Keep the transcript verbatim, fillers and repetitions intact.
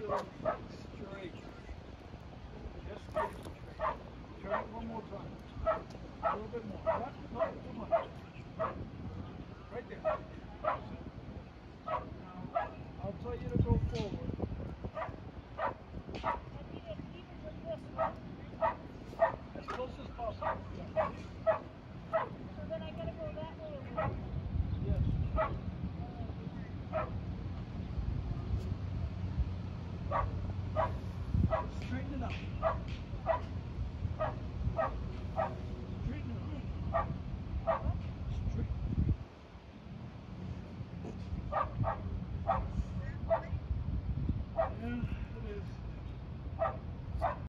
little straight. Just straight. Turn it one more time. A little bit more. Not, not too much. Right there. That's it. Now, I'll tell you to go forward. As close as possible. Yeah. So then I gotta go that way over here. Yes. Straighten it out.